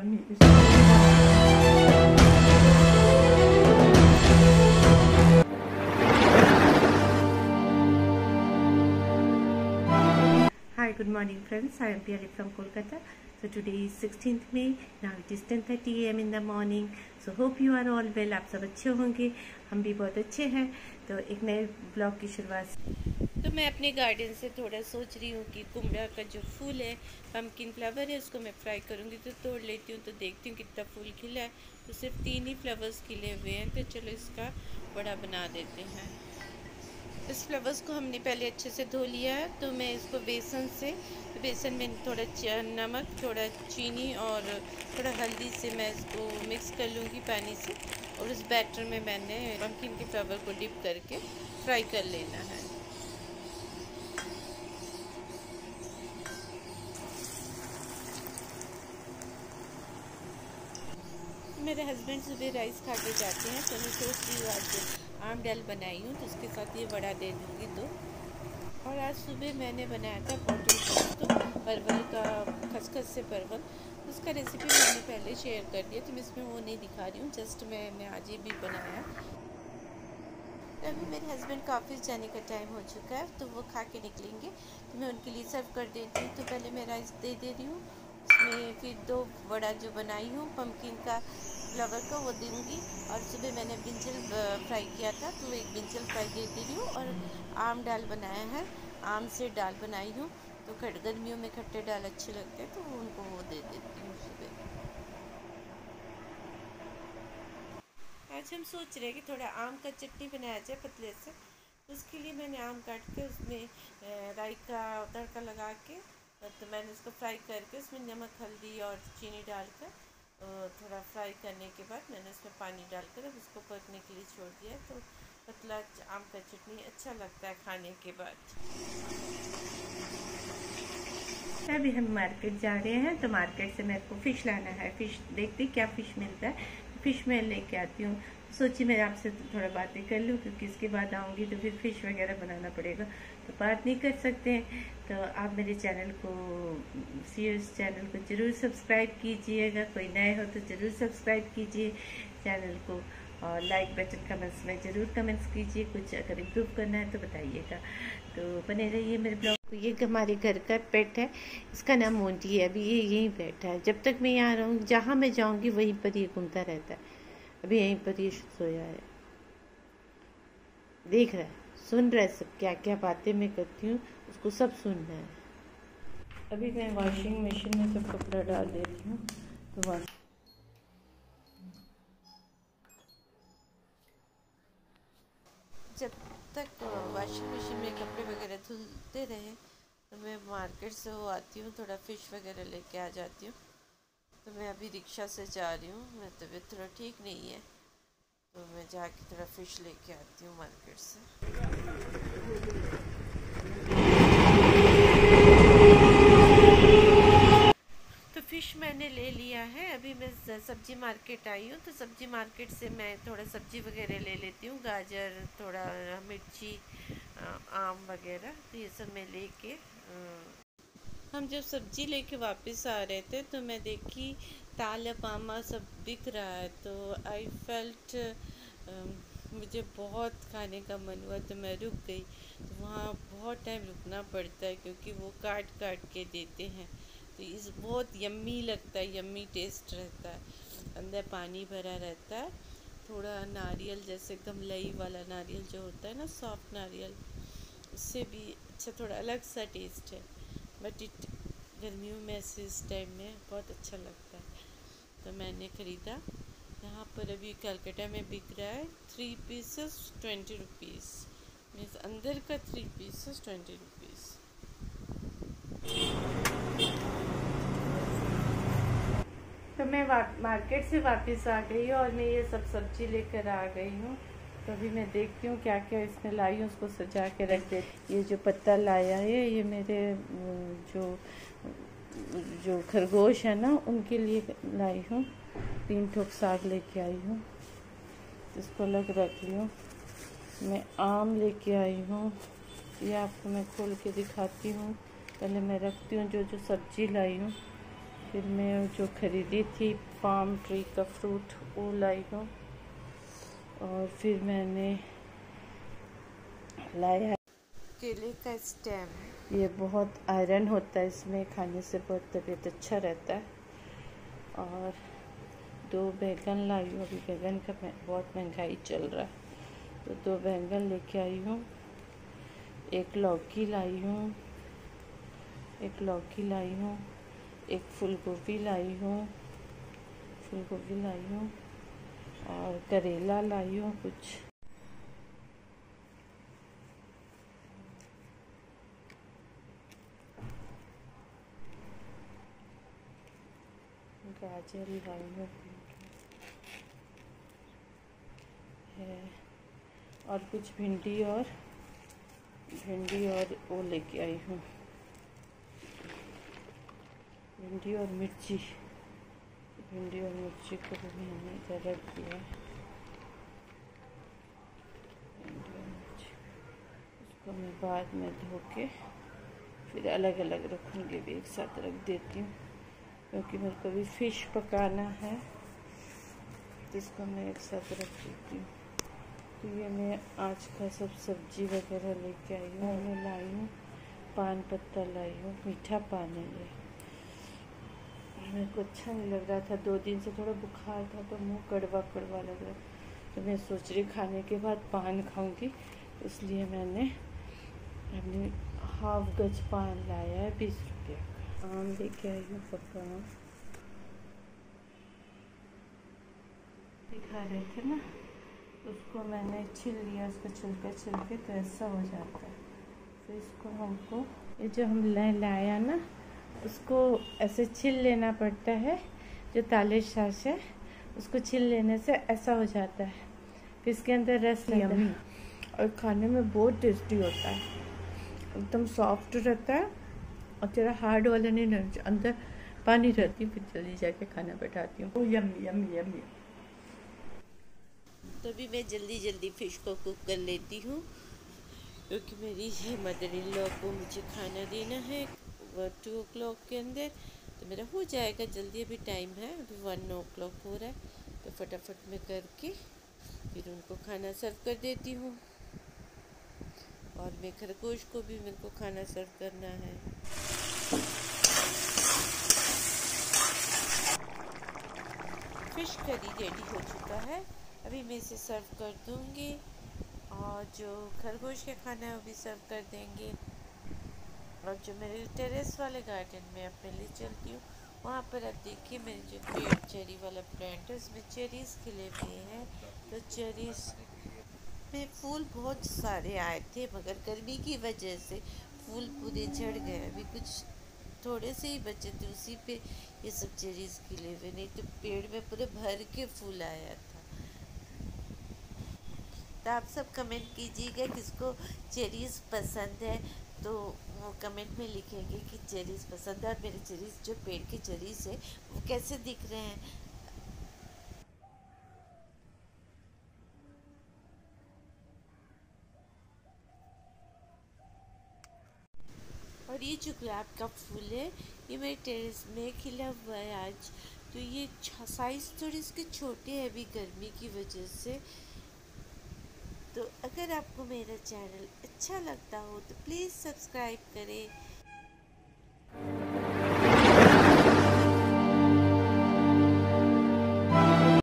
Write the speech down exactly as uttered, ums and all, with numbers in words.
Hi, good morning friends. I am Piali from Kolkata. So today is sixteenth May. Now it is ten thirty a m in the morning. So hope you are all well. आप सब अच्छे होंगे, हम भी बहुत अच्छे हैं। तो एक नए ब्लॉग की शुरुआत। तो मैं अपने गार्डन से थोड़ा सोच रही हूँ कि कुमड़ा का जो फूल है, पम्पकिन फ्लावर है, उसको मैं फ्राई करूँगी। तो तोड़ लेती हूँ, तो देखती हूँ कितना फूल खिला है। तो सिर्फ तीन ही फ्लावर्स खिले हुए हैं, तो चलो इसका बड़ा बना देते हैं। इस फ्लावर्स को हमने पहले अच्छे से धो लिया है। तो मैं इसको बेसन से, तो बेसन में थोड़ा नमक, थोड़ा चीनी और थोड़ा हल्दी से मैं इसको मिक्स कर लूँगी पानी से। और उस बैटर में मैंने पम्पकिन के फ्लावर को डिप करके फ्राई कर लेना है। मेरे हस्बैंड सुबह राइस खा के जाते हैं, तो मैं सोच रही हूँ आज आम दाल बनाई हूँ, तो उसके साथ ये वड़ा दे दूँगी। तो और आज सुबह मैंने बनाया था पोटल पोस्तो, परवल का, खसखस से परवल। उसका रेसिपी मैंने पहले शेयर कर दिया, तो मैं इसमें वो नहीं दिखा रही हूँ। जस्ट मैंने आज ये भी बनाया। अभी मेरे हस्बैंड का ऑफिस जाने का टाइम हो चुका है, तो वो खा के निकलेंगे, तो मैं उनके लिए सर्व कर देती हूँ। तो पहले मैं राइस दे दे रही हूँ, उसमें फिर दो वड़ा जो बनाई हूँ पम्पकिन का फ्लावर का, वो दूँगी। और सुबह मैंने ब्रिंजल फ्राई किया था, तो एक ब्रिंजल फ्राई दे दे रही हूँ। और आम दाल बनाया है, आम से दाल बनाई हूँ। तो खट गर्मियों में खट्टे दाल अच्छे लगते हैं, तो उनको वो दे देती हूँ सुबह। आज हम सोच रहे हैं कि थोड़ा आम का चटनी बनाया जाए पतले से। उसके लिए मैंने आम काट के उसमें राई का तड़का लगा के, तो मैंने उसको फ्राई करके उसमें नमक, हल्दी और चीनी डालकर थोड़ा फ्राई करने के बाद मैंने उसमें पानी डालकर अब उसको पकने के लिए छोड़ दिया। तो पतला आम का चटनी अच्छा लगता है खाने के बाद। अभी हम मार्केट जा रहे हैं, तो मार्केट से मेरे को फ़िश लाना है। फ़िश देखते क्या फ़िश मिलता है, फ़िश मैं लेके आती हूँ। सोची मैं आपसे तो थोड़ा बातें कर लूँ, क्योंकि इसके बाद आऊँगी तो फिर फ़िश वगैरह बनाना पड़ेगा, तो बात नहीं कर सकते हैं। तो आप मेरे चैनल को, सीरियस चैनल को ज़रूर सब्सक्राइब कीजिएगा। कोई नए हो तो ज़रूर सब्सक्राइब कीजिए चैनल को, और लाइक बटन कमेंट्स में ज़रूर कमेंट्स कीजिए। कुछ अगर इम्प्रूव करना है तो बताइएगा। तो बने रहिए मेरे ब्लॉग को। ये हमारे घर का पेट है, इसका नाम मोंटी है। अभी ये यहीं बैठा है, जब तक मैं यहाँ रहूँगी, जहाँ मैं जाऊँगी वहीं पर ये घूमता रहता है। अभी यहीं पर ये सोया है, देख रहा है, सुन रहा है सब क्या क्या बातें मैं करती हूँ, उसको सब सुनना है। अभी मैं वॉशिंग मशीन में सब कपड़ा डाल देती हूँ। तो वॉश जब तक वॉशिंग मशीन में कपड़े वगैरह धुलते रहे, तो मैं मार्केट से वो आती हूँ, थोड़ा फ़िश वगैरह लेके आ जाती हूँ। तो मैं अभी रिक्शा से जा रही हूँ, मेरी तबीयत थोड़ा ठीक नहीं है, तो मैं जाके थोड़ा फ़िश लेके आती हूँ मार्केट से। तो फ़िश मैंने ले लिया है। अभी मैं सब्ज़ी मार्केट आई हूँ, तो सब्ज़ी मार्केट से मैं थोड़ा सब्ज़ी वगैरह ले लेती हूँ, गाजर, थोड़ा मिर्ची, आम वगैरह, तो ये सब मैं लेके, हम जब सब्ज़ी लेके वापस आ रहे थे, तो मैं देखी ताल पामा सब बिक रहा है। तो आई फेल्ट, मुझे बहुत खाने का मन हुआ, तो मैं रुक गई। तो वहाँ बहुत टाइम रुकना पड़ता है, क्योंकि वो काट काट के देते हैं। तो इस बहुत यम्मी लगता है, यम्मी टेस्ट रहता है, अंदर पानी भरा रहता है। थोड़ा नारियल, जैसे गमलई वाला नारियल जो होता है ना, सॉफ्ट नारियल, उससे भी अच्छा, थोड़ा अलग सा टेस्ट है। बट इट गर्मियों में ऐसे इस टाइम में बहुत अच्छा लगता है, तो मैंने ख़रीदा। यहाँ पर अभी कलकत्ता में बिक रहा है three pieces twenty rupees, means अंदर का थ्री पीसेस ट्वेंटी रुपीज़। तो मैं मार्केट से वापस आ गई हूँ, और मैं ये सब सब्ज़ी लेकर आ गई हूँ। तो अभी मैं देखती हूँ क्या क्या इसमें लाई हूँ, उसको सजा के रख दे। ये जो पत्ता लाया है, ये मेरे जो जो खरगोश है ना, उनके लिए लाई हूँ। तीन ठोक साग लेके आई हूँ, इसको अलग रख ली हूँ। मैं आम लेके आई हूँ, ये आपको मैं खोल के दिखाती हूँ। पहले मैं रखती हूँ जो जो सब्ज़ी लाई हूँ। फिर मैं जो खरीदी थी पाम ट्री का फ्रूट वो लाई हूँ। और फिर मैंने लाया केले का स्टेम। ये बहुत आयरन होता है, इसमें खाने से बहुत तबीयत अच्छा रहता है। और दो बैंगन लाई हूँ, अभी बैंगन का बहुत महंगाई चल रहा है तो दो बैंगन लेके आई हूँ। एक लौकी लाई हूँ एक लौकी लाई हूँ एक फूल गोभी लाई हूँ फूल गोभी लाई हूँ और करेला लाई हूँ कुछ। गाजर लाई हूँ है और कुछ भिंडी और भिंडी और वो लेके आई हूँ, भिंडी और मिर्ची भिंडी और मिर्ची को भी मैंने इधर रख दिया। भिंडी और मिर्ची उसको मैं बाद में धो के फिर अलग अलग रखूँगी, भी एक साथ रख देती हूँ क्योंकि मेरे को भी फ़िश पकाना है तो इसको मैं एक साथ रख देती हूँ। तो ये मैं आज का सब सब्जी वगैरह लेके आई हूँ। मैं लाई हूँ पान पत्ता लाई हूँ, मीठा पान है ये। मेरे को अच्छा नहीं लग रहा था, दो दिन से थोड़ा बुखार था तो मुंह कड़वा कड़वा लग रहा, तो मैं सोच रही खाने के बाद पान खाऊंगी, इसलिए मैंने अपनी हाफ गज पान लाया है बीस रुपये का। आम लेके आई हूँ पक्का आम, दिखा रहे थे ना, उसको मैंने छिल लिया, उसको छिलके छिलके तो ऐसा हो जाता है। फिर इसको हमको ये जो हम ले लाया ना उसको ऐसे छिल लेना पड़ता है, जो ताले शाश है उसको छिल लेने से ऐसा हो जाता है। फिर इसके अंदर रस रहता है और खाने में बहुत टेस्टी होता है, एकदम सॉफ्ट रहता है और तेरा हार्ड वाला नहीं रहता, अंदर पानी रहती। फिर जल्दी जाके खाना बैठाती हूँ। यम यम यम तभी मैं जल्दी जल्दी फ़िश को कुक कर लेती हूँ क्योंकि मेरी मदर इन लॉ को मुझे खाना देना है टू ओ क्लॉक के अंदर, तो मेरा हो जाएगा जल्दी। अभी टाइम है, अभी वन ओ क्लॉक हो रहा है, तो फटाफट में करके फिर उनको खाना सर्व कर देती हूँ। और मैं खरगोश को भी मेरे को खाना सर्व करना है। फ़िश करी रेडी हो चुका है, अभी मैं इसे सर्व कर दूँगी और जो खरगोश का खाना है वो भी सर्व कर देंगे। और जो मेरे टेरेस वाले गार्डन में अपने लिए चलती हूँ, वहाँ पर अब देखिए मेरे जो पेड़ चेरी वाला प्लांट है उसमें चेरीज़ खिले हुए हैं। तो चेरीज़ में फूल बहुत सारे आए थे, मगर गर्मी की वजह से फूल पूरे झड़ गए, अभी कुछ थोड़े से ही बचे थे, उसी पे ये सब चेरीज़ खिले हुए, नहीं तो पेड़ में पूरे भर के फूल आया था। तो आप सब कमेंट कीजिएगा किसको चेरीज़ पसंद है, तो वो कमेंट में लिखेंगे कि चेरीज़ पसंद है और मेरे चेरीज़ जो पेड़ के चेरीज़ है वो कैसे दिख रहे हैं। और ये जो गुलाब का फूल है ये मेरे टेरेस में खिला हुआ है आज, तो ये साइज़ थोड़ी इसके छोटे हैं अभी गर्मी की वजह से। तो अगर आपको मेरा चैनल अच्छा लगता हो तो प्लीज़ सब्सक्राइब करें